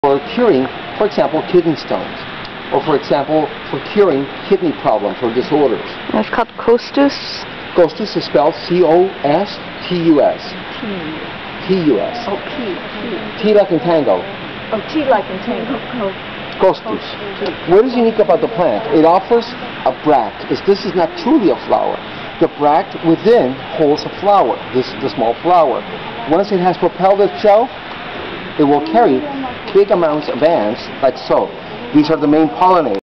for curing, for example, kidney stones, or for example, for curing kidney problems or disorders. It's called Costus. Costus is spelled C-O-S-T-U-S. T-U-S. Oh, P. T like in tango. Oh, T like in tango. Costus. What is unique about the plant? It offers a bract. This is not truly a flower. The bract within holds a flower. This is the small flower. Once it has propelled itself, it will carry big amounts of ants like so. These are the main pollinators.